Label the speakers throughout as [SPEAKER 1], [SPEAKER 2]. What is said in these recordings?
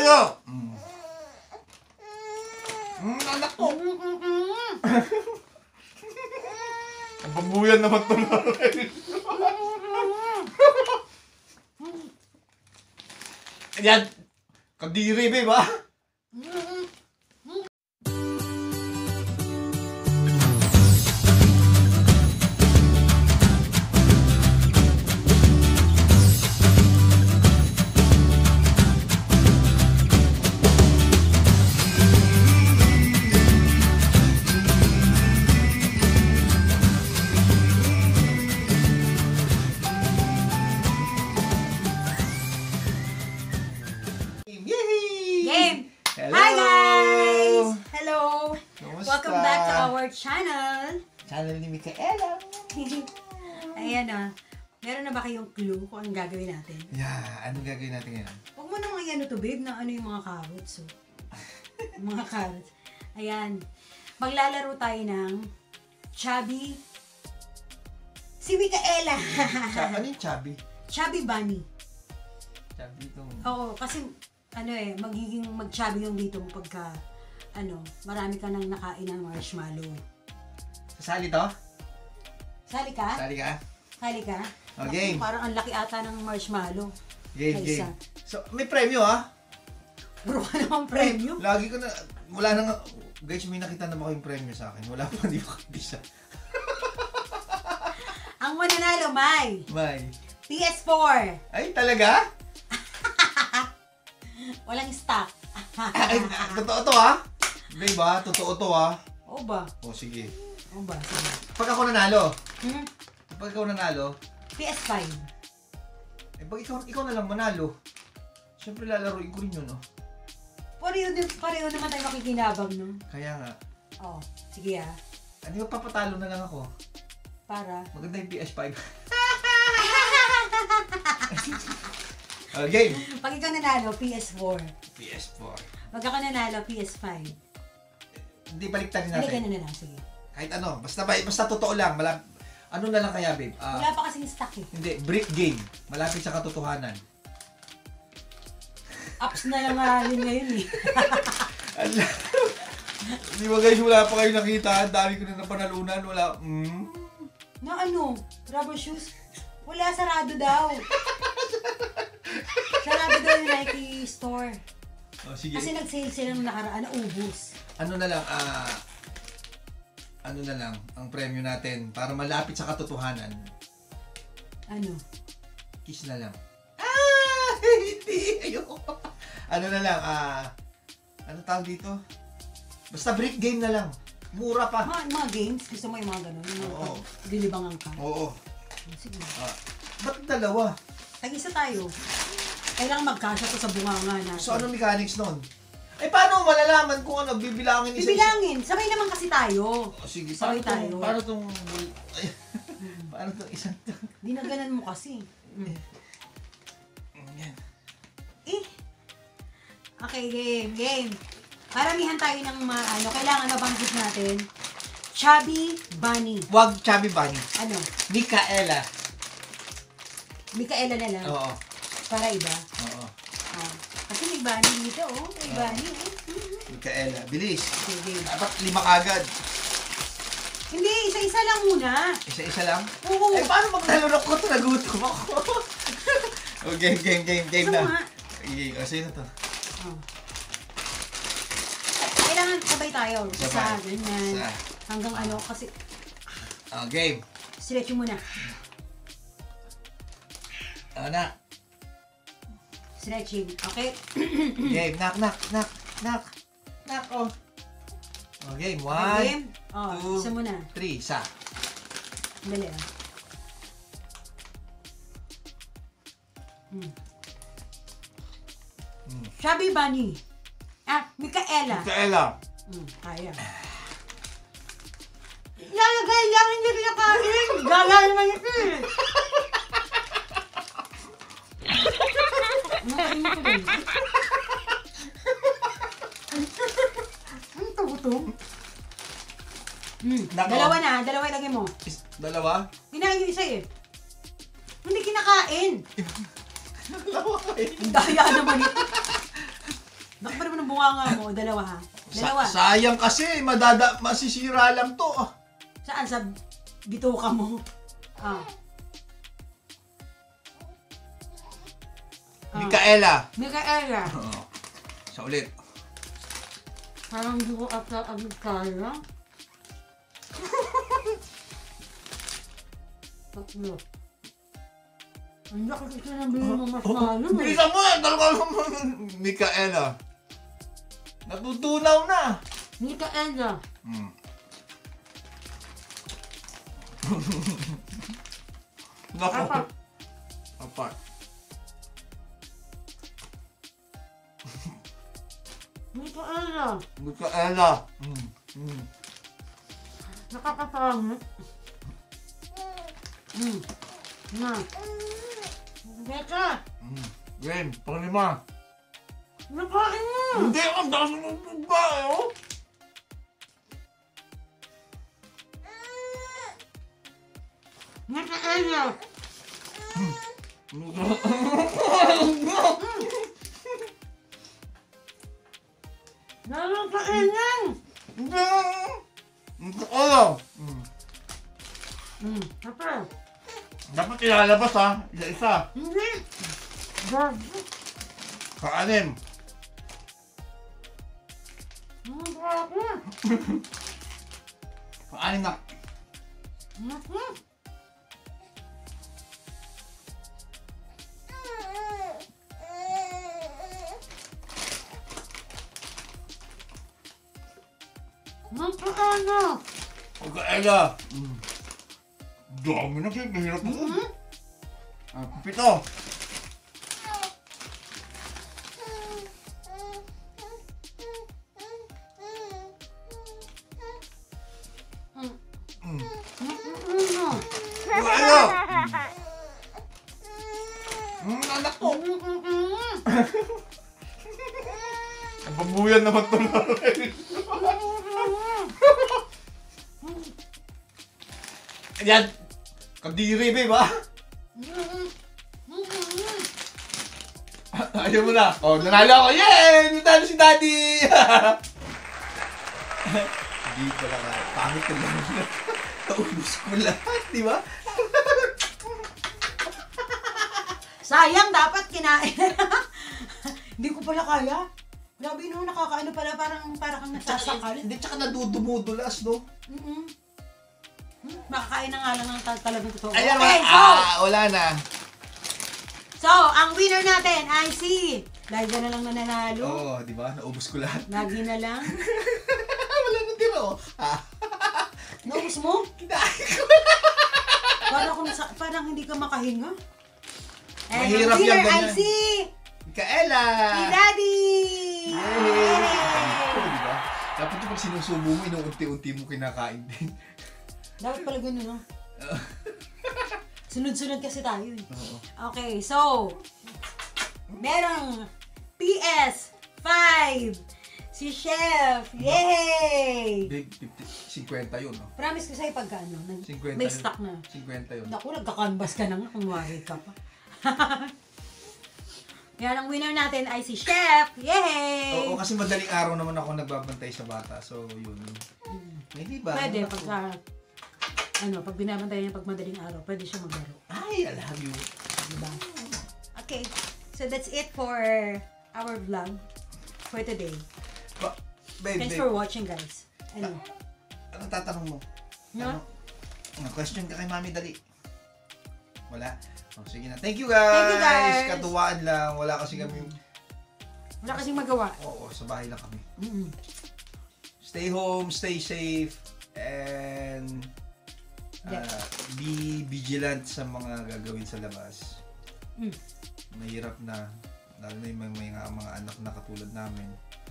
[SPEAKER 1] Mananalo! Anak ko! Ang babuyan naman ito na rin. Yan! Kadiri, babe, ha?
[SPEAKER 2] Welcome back to our channel.
[SPEAKER 1] Channel ni Micaela.
[SPEAKER 2] Ayan na. Meron na ba kayong clue kung anong gagawin natin?
[SPEAKER 1] Yeah, anong gagawin natin ngayon?
[SPEAKER 2] Huwag mo nang ano to, babe, na ano yung mga carrots. So. Mga carrots. Ayan. Maglalaro tayo ng Chubby. Si Micaela.
[SPEAKER 1] Ano yung chubby?
[SPEAKER 2] Chubby bunny.
[SPEAKER 1] Chubby itong...
[SPEAKER 2] Oo, kasi ano magiging mag-chubby yung dito mo pagka marami ka nang nakain ng marshmallow.
[SPEAKER 1] Sasali to?
[SPEAKER 2] Sali ka?
[SPEAKER 1] Sali ka?
[SPEAKER 2] Sali ka?
[SPEAKER 1] Okay.
[SPEAKER 2] Parang ang laki ata ng marshmallow.
[SPEAKER 1] Game. So, may premyo, ha?
[SPEAKER 2] Puro ka naman premyo.
[SPEAKER 1] Lagi ko na, wala na nga, guys, may nakita na ba kayong premyo sa akin? Wala pa, hindi ko kabisa.
[SPEAKER 2] Ang mananalo, May PS4.
[SPEAKER 1] Ay, talaga?
[SPEAKER 2] Walang stock.
[SPEAKER 1] Ay, totoo to, ha? Babe, ha? Totoo to, ha?
[SPEAKER 2] Oo ba?
[SPEAKER 1] O, sige.
[SPEAKER 2] Oo ba? Sige.
[SPEAKER 1] Pag ako nanalo, pag ikaw nanalo,
[SPEAKER 2] PS5.
[SPEAKER 1] eh, pag ikaw na lang manalo, siyempre lalaroin ko rin yun, no?
[SPEAKER 2] Pareho naman tayo makikinabang, no?
[SPEAKER 1] Kaya nga.
[SPEAKER 2] Oo. Sige, ha?
[SPEAKER 1] Ano yung papatalo na lang ako?
[SPEAKER 2] Para?
[SPEAKER 1] Maganda yung PS5. Game!
[SPEAKER 2] Pag ikaw nanalo, PS4.
[SPEAKER 1] PS4.
[SPEAKER 2] Pag ako nanalo, PS5.
[SPEAKER 1] Hindi, baliktad
[SPEAKER 2] Hindi,
[SPEAKER 1] natin.
[SPEAKER 2] ganun na lang. Sige.
[SPEAKER 1] Kahit ano, basta totoo lang. Ano na lang kaya, babe?
[SPEAKER 2] Wala pa kasing stock, eh.
[SPEAKER 1] Hindi, brick game. Malapit sa katotohanan.
[SPEAKER 2] Apps na lang mahalin ngayon, eh.
[SPEAKER 1] Di ba guys, wala pa kayo nakita. Ang dami ko na napanalunan. Wala.
[SPEAKER 2] Na ano? Rubber shoes? Wala, sarado daw. Sarado daw yung Nike store.
[SPEAKER 1] Oh, sige.
[SPEAKER 2] Kasi nag-sale sila nung nakaraan na ubos.
[SPEAKER 1] Ano na lang, ang premyo natin para malapit sa katotohanan.
[SPEAKER 2] Ano?
[SPEAKER 1] Kiss na lang. Hindi! Ayoko. Ano na lang, ano tawag dito? Basta brick game na lang. Mura pa.
[SPEAKER 2] Mga games? Gusto mo yung mga ganun? Yung
[SPEAKER 1] Oo.
[SPEAKER 2] Dilibangan ka?
[SPEAKER 1] Oo.
[SPEAKER 2] Sige.
[SPEAKER 1] Ba't dalawa?
[SPEAKER 2] Tag-isa tayo. Kailangan magkasya to sa bunganga natin.
[SPEAKER 1] So, ano mechanics nun? Eh, paano malalaman kung ano, bibilangin isa-isa?
[SPEAKER 2] Bibilangin. Sabay naman kasi tayo.
[SPEAKER 1] O, sige,
[SPEAKER 2] sabay tayo.
[SPEAKER 1] Paano itong... paano itong isang...
[SPEAKER 2] Dinaganan mo kasi.
[SPEAKER 1] Yan.
[SPEAKER 2] Okay, game. Paramihan tayo ng kailangan mabanggit natin. Chubby bunny.
[SPEAKER 1] Wag chubby bunny.
[SPEAKER 2] Ano?
[SPEAKER 1] Micaela.
[SPEAKER 2] Micaela na lang.
[SPEAKER 1] Oo.
[SPEAKER 2] Para iba.
[SPEAKER 1] Oo.
[SPEAKER 2] Kasi may bunny dito, oh. May bunny, oh.
[SPEAKER 1] Micaela. Bilis.
[SPEAKER 2] Okay.
[SPEAKER 1] Dapat 5 kagad.
[SPEAKER 2] Hindi, isa-isa lang muna.
[SPEAKER 1] Isa-isa lang?
[SPEAKER 2] Oo.
[SPEAKER 1] Eh, paano maglalunok ko ito? Nagutom ako. Oh, game na.
[SPEAKER 2] Sama.
[SPEAKER 1] Sino to?
[SPEAKER 2] Oh. Kailangan sabay tayo. Isa, ganyan.
[SPEAKER 1] Isa.
[SPEAKER 2] Hanggang kasi...
[SPEAKER 1] Game.
[SPEAKER 2] Stretch mo muna.
[SPEAKER 1] Na.
[SPEAKER 2] Stretching, okay?
[SPEAKER 1] Game. Knock. Oh. Game. 1,
[SPEAKER 2] Game? Oh,
[SPEAKER 1] 2,
[SPEAKER 2] isa muna.
[SPEAKER 1] 3. Isa.
[SPEAKER 2] Dali, Chubby bunny. Micaela. Kaya. Lalagay lang, hindi pinakain. Gala naman ito eh. Ang tuto. Dalawa ilagay mo.
[SPEAKER 1] Dalawa?
[SPEAKER 2] Kinain yung isa eh. Hindi kinakain.
[SPEAKER 1] Dalawa kayo.
[SPEAKER 2] Ang daya naman ito. ng bunganga mo? Dalawa ha? Dalawa.
[SPEAKER 1] Sayang kasi, masisira lang to.
[SPEAKER 2] Saan? Sa bituka mo? Ah.
[SPEAKER 1] Micaela.
[SPEAKER 2] Micaela.
[SPEAKER 1] Sa ulit.
[SPEAKER 2] Parang hindi ko agad kaya. Tatlo. Ang laki kasi nabili mo mas malo.
[SPEAKER 1] Bilisan mo yan! Talaga naman. Micaela. Natutunaw na.
[SPEAKER 2] Micaela.
[SPEAKER 1] Nako.
[SPEAKER 2] Apat.
[SPEAKER 1] Apat.
[SPEAKER 2] Micaela.
[SPEAKER 1] Micaela.
[SPEAKER 2] Nakakapangit. Na. Beka.
[SPEAKER 1] Game, panglima.
[SPEAKER 2] Nakain mo.
[SPEAKER 1] Hindi, ang dami ng ba, oh.
[SPEAKER 2] Micaela. Lalong kainan.
[SPEAKER 1] Hindi. Micaela.
[SPEAKER 2] Apa?
[SPEAKER 1] Dapat ilalabas ha. Isa-isa.
[SPEAKER 2] Hindi.
[SPEAKER 1] Kaanim. Kaanim na.
[SPEAKER 2] Micaela.
[SPEAKER 1] Micaela. Dami na siya. Mahirap mo. Pito. Micaela. Anak ko. Babuyan naman ito na rin. Yan. Kadiri, babe, ha? Ayaw mo na. Oh, nanalo ako. Yay! Nanalo si Daddy! Hindi ko lang. Pangit ka lang. Naubos ko lahat, di ba?
[SPEAKER 2] Sayang, dapat kinain. Hindi ko pala kaya. Grabe no, nakakaano pala, parang kang nasasakal.
[SPEAKER 1] Hindi, tsaka nadudumudulas, no?
[SPEAKER 2] Makakain na nga lang ng talagang totoo.
[SPEAKER 1] Ayan,
[SPEAKER 2] Okay, so,
[SPEAKER 1] wala na.
[SPEAKER 2] so, ang winner natin ay si... Dahil ka na lang nananalo.
[SPEAKER 1] Oo, di ba? Naubos ko lahat.
[SPEAKER 2] Lagi na lang.
[SPEAKER 1] Wala na tiro.
[SPEAKER 2] Naubos mo?
[SPEAKER 1] Kinain ko.
[SPEAKER 2] Parang hindi ka makahinga. And
[SPEAKER 1] Mahirap
[SPEAKER 2] ang
[SPEAKER 1] yan,
[SPEAKER 2] winner ay
[SPEAKER 1] ganyan.
[SPEAKER 2] si...
[SPEAKER 1] Micaela!
[SPEAKER 2] Si Daddy!
[SPEAKER 1] Yay! Diba? Dapat yung pag sinusubo mo, inuunti-unti mo kinakain din.
[SPEAKER 2] Dapat pala gano'n, no? Sunod-sunod kasi tayo eh.
[SPEAKER 1] Oo.
[SPEAKER 2] Okay, so... Merong PS5! Si Chef! Yay!
[SPEAKER 1] Big 50, 50 yun, no?
[SPEAKER 2] Promise ko sa'yo pagka ano,
[SPEAKER 1] 50
[SPEAKER 2] may
[SPEAKER 1] yun.
[SPEAKER 2] stock na.
[SPEAKER 1] 50 yun.
[SPEAKER 2] Naku, nagka-canvas ka na nga kung wari ka pa. Yan, ang winner natin ay si Chef! Yay!
[SPEAKER 1] Oo, kasi madaling araw naman ako nagbabantay sa bata. So, yun. Hindi ba?
[SPEAKER 2] Pwede, pagka... pag binabantay niya pag madaling araw, pwede siya maglaro.
[SPEAKER 1] Ay, I love you.
[SPEAKER 2] Diba? Okay, so that's it for our vlog for today.
[SPEAKER 1] Babe,
[SPEAKER 2] Thanks for watching, guys.
[SPEAKER 1] Anong tatanong mo?
[SPEAKER 2] No?
[SPEAKER 1] Question ka kay Mami, dali. Wala? Oh, sige na. Thank you,
[SPEAKER 2] Thank you, guys.
[SPEAKER 1] Katuwaan lang. Wala kasi kami...
[SPEAKER 2] Wala kasing magawa.
[SPEAKER 1] Oo, sa bahay lang kami. Stay home, stay safe, and be vigilant sa mga gagawin sa labas. Mahirap na, lalo na yung mga anak na katulad namin.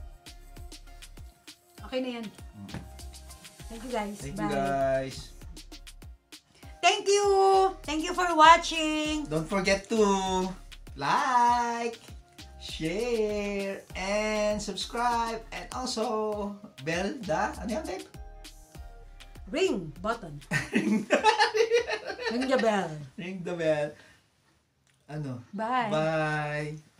[SPEAKER 2] Okay na yan. Thank you, guys.
[SPEAKER 1] Thank
[SPEAKER 2] Bye.
[SPEAKER 1] you, guys.
[SPEAKER 2] Thank you! Thank you for watching!
[SPEAKER 1] Don't forget to like, share, and subscribe, and also bell ano yan, babe?
[SPEAKER 2] Ring button. Ring the bell.
[SPEAKER 1] Ring the bell. Ano?
[SPEAKER 2] Bye.
[SPEAKER 1] Bye.